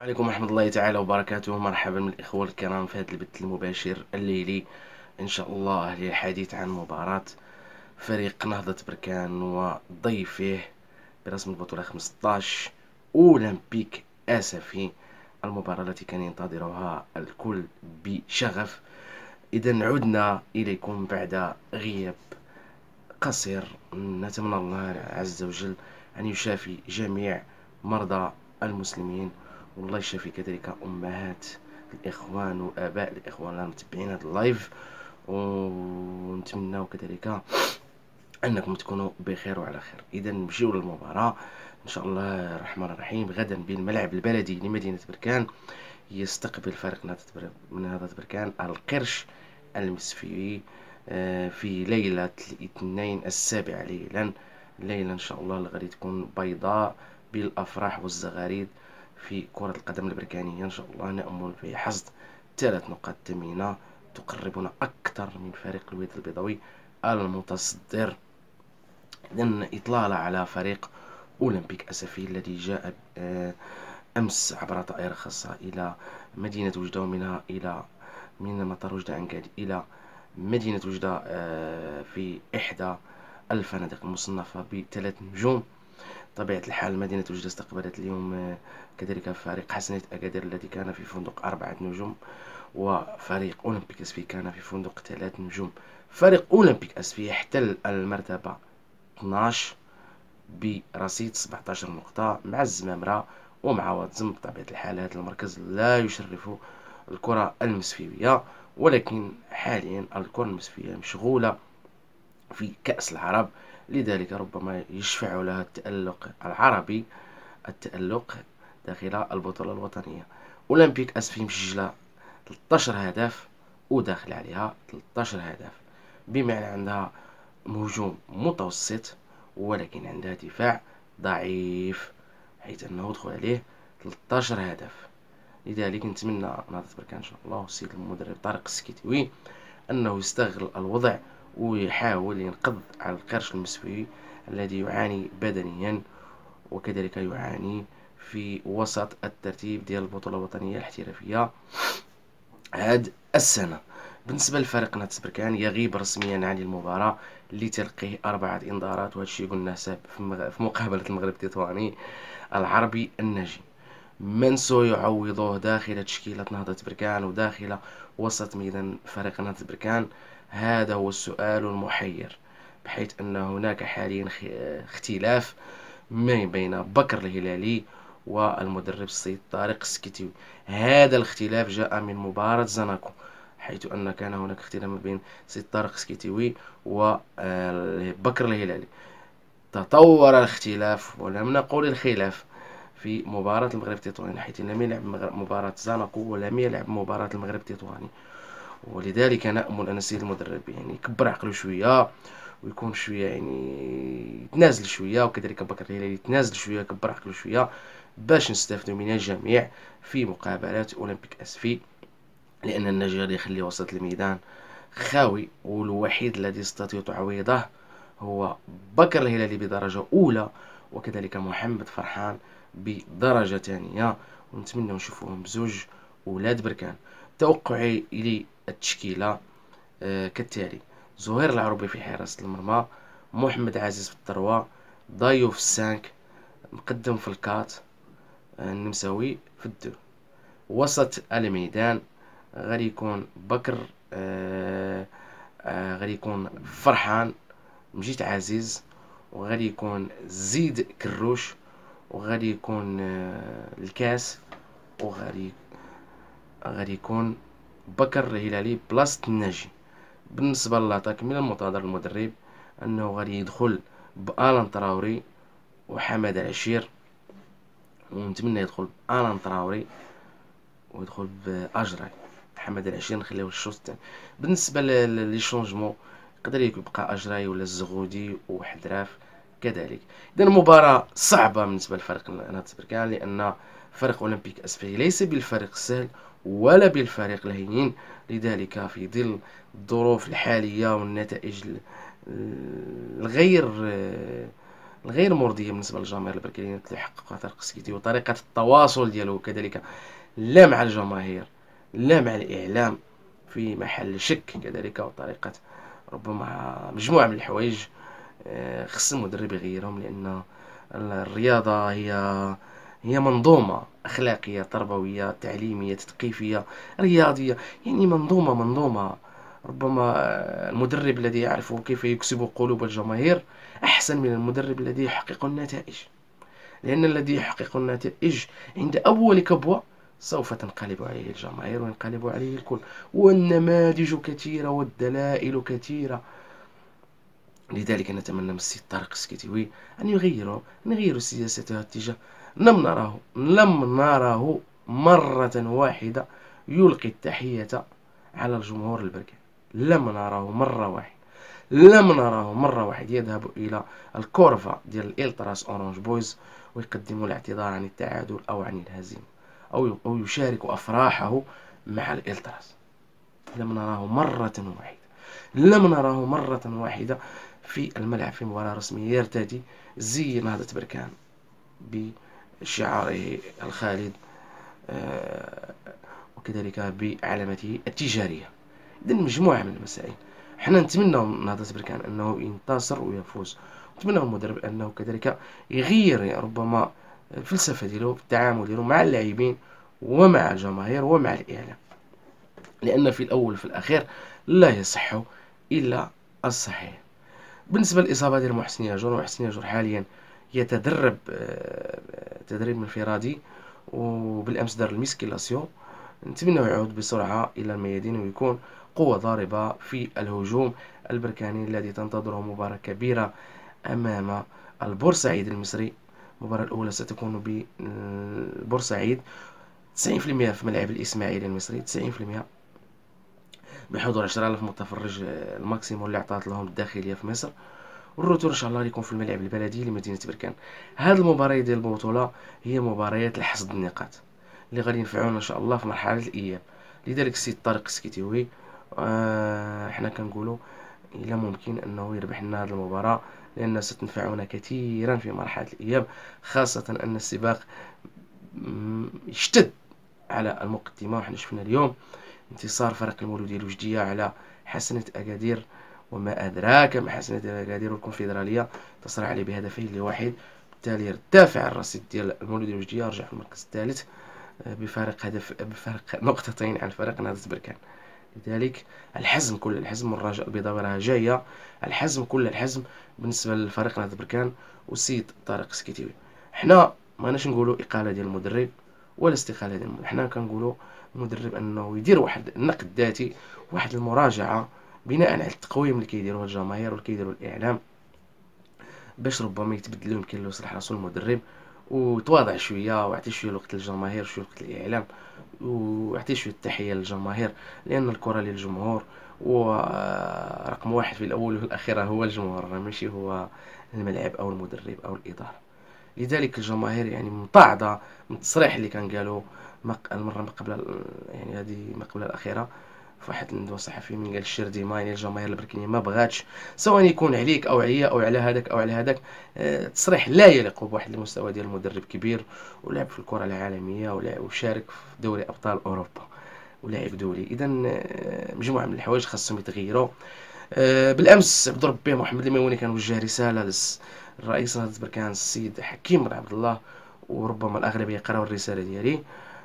عليكم ورحمة الله تعالى وبركاته. مرحبا من الإخوة الكرام في هذا البث المباشر الليلي إن شاء الله للحديث عن مباراة فريق نهضة بركان وضيفه برسم البطولة 15 أولمبيك آسفي. المباراة التي كان ينتظرها الكل بشغف. إذا عدنا إليكم بعد غياب قصير. نتمنى الله عز وجل أن يشافي جميع مرضى المسلمين، والله يشافي كذلك أمهات الإخوان وآباء الإخوان المتابعين هذا اللايف، ونتمنى كذلك أنكم تكونوا بخير وعلى خير. إذا نمشيو للمباراة إن شاء الله الرحمن الرحيم. غدا بالملعب البلدي لمدينة بركان يستقبل فريق نهضة بركان القرش المسفي في ليلة الاثنين 7 ليلا. ليلة إن شاء الله اللي غادي تكون بيضاء بالأفراح والزغاريد في كرة القدم البركانية. إن شاء الله نأمل في حصد 3 نقاط ثمينة تقربنا أكثر من فريق الوداد البيضاوي المتصدر. إذن إطلالة على فريق أولمبيك أسفي الذي جاء أمس عبر طائرة خاصة إلى مدينة وجدة، ومنها إلى من مطار وجدة عنكادي إلى مدينة وجدة في إحدى الفنادق المصنفة ب3 نجوم. طبيعة الحال مدينة وجدة استقبلت اليوم كذلك فريق حسنية أكادير الذي كان في فندق 4 نجوم، وفريق أولمبيك أسفي كان في فندق 3 نجوم. فريق أولمبيك أسفي احتل المرتبة 12 برصيد 17 نقطة مع الزمامرة ومع واتزم. بطبيعة الحال هذا المركز لا يشرف الكرة المسفيوية، ولكن حاليا الكرة المسفية مشغولة في كأس العرب، لذلك ربما يشفع لها التألق العربي، التألق داخل البطولة الوطنية. أولمبيك أسفي مسجلة 13 هدف وداخل عليها 13 هدف، بمعنى عندها هجوم متوسط ولكن عندها دفاع ضعيف، حيث أنه دخل عليه 13 هدف. لذلك نتمنى نهضة بركان إن شاء الله والسيد المدرب طارق السكيتوي أنه يستغل الوضع ويحاول ينقض على القرش المسفي الذي يعاني بدنيا وكذلك يعاني في وسط الترتيب ديال البطولة الوطنية الاحترافية هاد السنة. بالنسبة لفريق نهضة بركان يغيب رسميا عن المباراة لتلقيه 4 إنذارات، وهذا الشيء قلناه في مقابلة المغرب التطواني العربي الناجي. من سيعوضه داخل تشكيلة نهضة بركان وداخل وسط ميدان فريق نهضة بركان؟ هذا هو السؤال المحير، بحيث أن هناك حاليا اختلاف ما بين بكر الهلالي والمدرب السيد طارق السكيتيوي. هذا الاختلاف جاء من مباراة زناكو، حيث أن كان هناك اختلاف ما بين السيد طارق السكيتيوي وبكر الهلالي. تطور الاختلاف ولم نقل الخلاف في مباراة المغرب التطواني، حيث لم يلعب مباراة زاناكو ولم يلعب مباراة المغرب التطواني. ولذلك نأمل أن السيد المدرب يكبر عقله شوية ويكون شوية يتنازل شوية، وكذلك بكر الهلالي يتنازل شوية يكبر عقله شوية باش نستافدوا من الجميع في مقابلات أولمبيك أسفي، لأن النجار يخلي وسط الميدان خاوي، والوحيد الذي يستطيع تعويضه هو بكر الهلالي بدرجة أولى، وكذلك محمد فرحان بدرجة ثانية. ونتمنى نشوفوهم بزوج ولاد بركان. توقعي للتشكيلة كالتالي: زهير العروبي في حراسة المرمى، محمد عزيز في الثروة، ضايو في السانك، مقدم في الكات، النمساوي في الدو. وسط الميدان غادي يكون بكر غادي يكون فرحان، مجيد عزيز، وغادي يكون زيد كروش، وغادي يكون الكاس، غادي يكون بكر الهلالي بلاصة الناجي. بالنسبة للاتاك من المنتظر المدرب أنه غادي يدخل بآلان تراوري وحمد العشير، ونتمنى يدخل بآلان تراوري ويدخل بأجراي. حمد العشير نخليوه الشوط الثاني. بالنسبة لي شونجمون يقدر يبقى أجراي ولا الزغودي وحدراف كذلك. إذا المباراة صعبة بالنسبة لفريق نهضة بركان، لأن فريق أولمبيك أسفي ليس بالفريق السهل ولا بالفريق الهين. لذلك في ظل الظروف الحالية والنتائج الغير الغير مرضية بالنسبة للجماهير البركانية اللي يحققها طارق السكيتي، وطريقة التواصل ديالو كذلك لا مع الجماهير لا مع الإعلام في محل شك كذلك، وطريقة ربما مجموعة من الحوايج خص المدرب يغيرهم، لأن الرياضة هي منظومة أخلاقية تربوية تعليمية تثقيفية رياضية، يعني منظومة. ربما المدرب الذي يعرف كيف يكسب قلوب الجماهير أحسن من المدرب الذي يحقق النتائج، لأن الذي يحقق النتائج عند أول كبوة سوف تنقلب عليه الجماهير وينقلب عليه الكل، والنماذج كثيرة والدلائل كثيرة. لذلك نتمنى من السيد طارق السكيتيوي أن يغير سياسته تجاه. لم نره مرة واحدة يلقي التحية على الجمهور البركاني، لم نره مرة واحدة يذهب إلى الكورفا ديال الإلتراس أورانج بويز ويقدم الاعتذار عن التعادل أو عن الهزيمة أو يشارك أفراحه مع الإلتراس. لم نره مرة واحدة في الملعب في مباراة رسمية يرتدي زي نهضة بركان بشعاره الخالد وكذلك بعلامته التجارية. إذن مجموعة من المسائل حنا نتمنى نهضة بركان أنه ينتصر ويفوز، نتمنى المدرب أنه كذلك يغير ربما الفلسفة ديالو في التعامل ديالو مع اللاعبين ومع الجماهير ومع الإعلام، لأن في الأول في الأخير لا يصح إلا الصحيح. بالنسبة للإصابة ديال محسن ياجور حاليا يتدرب تدريب انفرادي، وبالأمس دار الميسكيلاسيون. نتمنى يعود بسرعة إلى الميادين ويكون قوة ضاربة في الهجوم البركاني الذي تنتظره مباراة كبيرة أمام البورسعيد المصري. المباراة الأولى ستكون ببورسعيد 90% في ملعب الإسماعيلي المصري، 90% بحضور 10,000 متفرج الماكسيموم اللي عطات لهم الداخلية في مصر، والروتور ان شاء الله يكون في الملعب البلدي لمدينة بركان. هذه المباريات ديال البطولة هي مباريات لحصد النقاط اللي غادي ينفعونا ان شاء الله في مرحلة الإياب. لذلك السيد طارق السكيتيوي حنا كنقولوا إلا ممكن أنه يربح لنا هذه المباراة، لأنها ستنفعنا كثيرا في مرحلة الإياب، خاصة أن السباق يشتد على المقدمة. وحنا شفنا اليوم انتصار فريق المولودية الوجدية على حسنة أكادير، وما أدراك ما حسنة أكادير، والكونفدرالية تصر عليه بهدفين لواحد، بالتالي ارتفع الرصيد ديال المولودية الوجدية، رجع في المركز الثالث بفارق نقطتين عن فريق نهضة بركان. لذلك كل الحزم والرجاء البيضاوي راها جاية، كل الحزم بالنسبة للفريق نهضة بركان والسيد طارق السكيتيوي. حنا ماناش نقولوا إقالة ديال المدرب ولا استقالة ديال المدرب، حنا كنقولوا المدرب أنه يدير واحد النقد ذاتي، واحد المراجعة بناء على التقويم اللي كيديروه الجماهير واللي كيديروه الإعلام، باش ربما يتبدل يمكن له يصلح راسو المدرب وتواضع شويه ويعطي شويه الوقت للجماهير شويه الوقت للاعلام ويعطي شويه التحيه للجماهير، لان الكره للجمهور، ورقم واحد في الاول والاخير هو الجمهور، ماشي هو الملعب او المدرب او الاداره. لذلك الجماهير يعني ممتعضه من التصريح اللي كان قالوا المره ما قبل، يعني هذه ما قبل الاخيره، في واحد الندوه صحفي من قال الشرديمه، يعني الجماهير البركانيه ما بغاتش، سواء يكون عليك او عليا او على هذاك او على هذاك، تصريح لا يليق بواحد المستوى ديال المدرب كبير ولعب في الكره العالميه وشارك في دوري ابطال اوروبا ولاعب دولي. اذا مجموعه من الحوايج خاصهم يتغيروا. بالامس عبد ربي محمد الميموني كان وجه رساله للرئيس نهضه بركان السيد حكيم بن عبد الله، وربما الاغلبيه قراوا الرساله ديالي.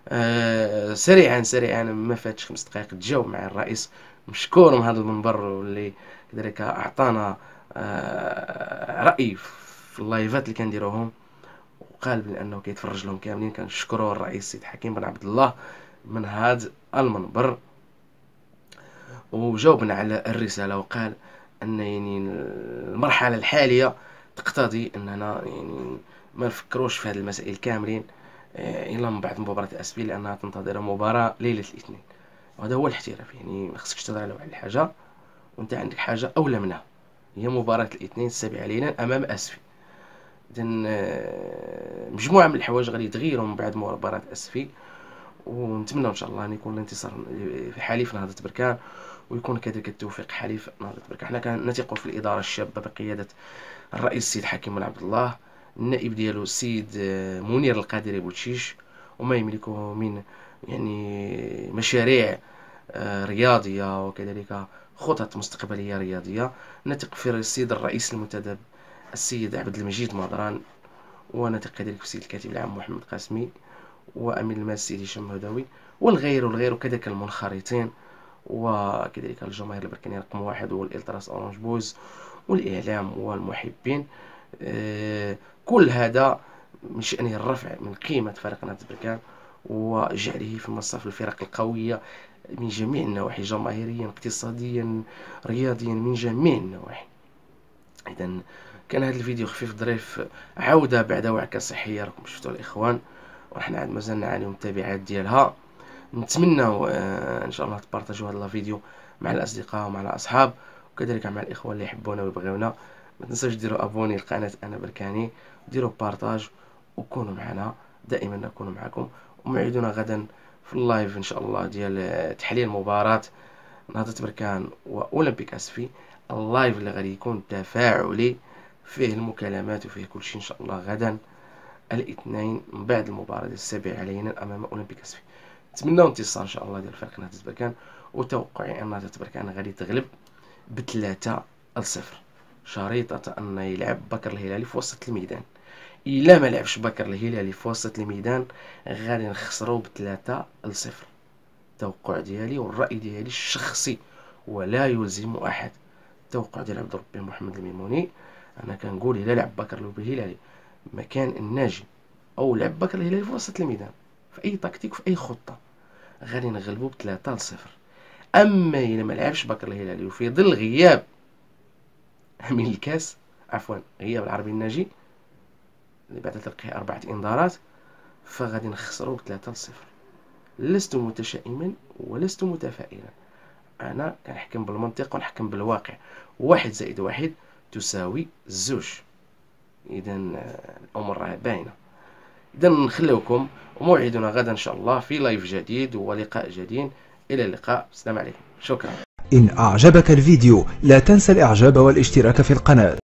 سريعا ما فاتش 5 دقائق تجاوب مع الرئيس مشكور من هذا المنبر، واللي كذلك اعطانا راي في اللايفات اللي كنديروهم، وقال بانه كيتفرج لهم كاملين. كنشكروا الرئيس سيد حكيم بن عبد الله من هذا المنبر، وجاوبنا على الرساله وقال ان يعني المرحله الحاليه تقتضي اننا يعني ما نفكروش في هذه المسائل كاملين الا من بعد مباراه الاسفل، لانها تنتظر مباراه ليله الاثنين، وهذا هو الاحتراف. يعني ما خصكش تهضر على واحد الحاجه وانت عندك حاجه اولى منها، هي مباراه الاثنين السابع ليلا امام اسفي. اذا مجموعه من الحوايج غادي يتغيروا من بعد مباراه اسفي، ونتمنى ان شاء الله ان يكون الانتصار في حليف نهضة بركان، ويكون كذلك التوفيق حليف نهضة بركان. حنا كنثق في الاداره الشابه بقياده الرئيس السيد حكيم بن عبد الله، النائب ديالو السيد منير القادري بوتشيش، وما يملكه من يعني مشاريع رياضية وكذلك خطط مستقبلية رياضية. نثق في السيد الرئيس المنتدب السيد عبد المجيد مهضران، ونثق كذلك في السيد الكاتب العام محمد قاسمي، وأمين المال السيد هشام هدوي، والغير وكذلك المنخرطين، وكذلك الجماهير البركانية رقم واحد والإلتراس أورانج بويز والإعلام والمحبين. كل هذا من شأنه الرفع من قيمة فريق نهضة بركان وجعله في مصاف الفرق القوية من جميع النواحي، جماهيريا اقتصاديا رياضيا، من جميع النواحي. إذا كان هذا الفيديو خفيف ظريف، عودة بعد وعكة صحية راكم شفتوا الإخوان، ونحن عاد مازال نعانيو من التبعات ديالها. نتمنى ان شاء الله تبارطاجوا هذا الفيديو مع الاصدقاء ومع الاصحاب، وكذلك مع الاخوه اللي يحبونا ويبغيونا. ما تنساوش ديروا ابوني لقناه انا بركاني، ديروا بارطاج، وكونوا معنا دائما، نكون معكم. وموعدنا غدا في اللايف ان شاء الله ديال تحليل مباراه نهضة بركان واولمبيك اسفي، اللايف اللي غادي يكون تفاعلي فيه المكالمات وفيه كل شيء ان شاء الله غدا الاثنين من بعد المباراه ديال السابع علينا امام اولمبيك اسفي. نتمنى انتصار ان شاء الله ديال فريق نهضة بركان، وتوقعي ان نهضة بركان غادي تغلب ب3-0، شريطة ان يلعب بكر الهلالي في وسط الميدان. الا ما لعبش بكر الهلالي في وسط الميدان غادي نخسروا ب3-0. التوقع ديالي والراي ديالي الشخصي ولا يلزم احد، التوقع ديال عبد ربي محمد الميموني. انا كنقول الا لعب بكر الهلالي مكان الناجي، او لعب بكر الهلالي في وسط الميدان في اي تكتيك في اي خطه، غادي نغلبوا ب3-0. اما الا ما لعبش بكر الهلالي وفي ظل غياب من الكاس، عفوا غياب العربي الناجي اللي بعد تلقيه 4 انذارات، فغادي نخسروا ب3-0. لست متشائما ولست متفائلا، انا كنحكم بالمنطق ونحكم بالواقع. 1+1 تساوي 2. اذا الامور راه باينه. إذا نخليوكم، وموعدنا غدا إن شاء الله في لايف جديد ولقاء جديد. إلى اللقاء، السلام عليكم، شكرا. إن أعجبك الفيديو لا تنسى الإعجاب والاشتراك في القناة.